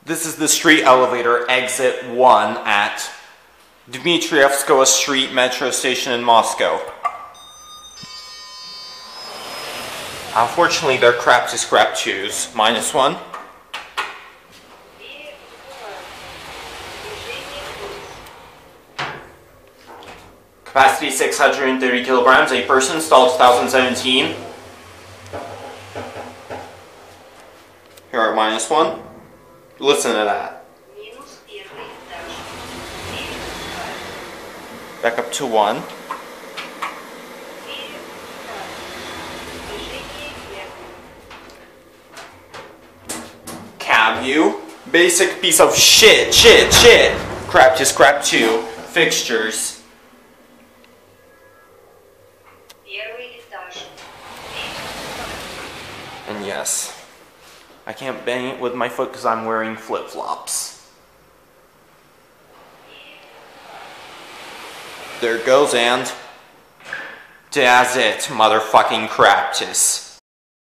This is the street elevator, exit 1 at Dmitrievskogo Street metro station in Moscow. Unfortunately, they're CRAPTIS CRAPTIS, -1. Capacity 630 kilograms, a person, installed 2017. Here are -1. Listen to that. Back up to 1. Cab view. Basic piece of shit. CRAPTIS CRAPTIS fixtures. And yes, I can't bang it with my foot because I'm wearing flip-flops. There it goes, and that's it, motherfucking CRAPTIS.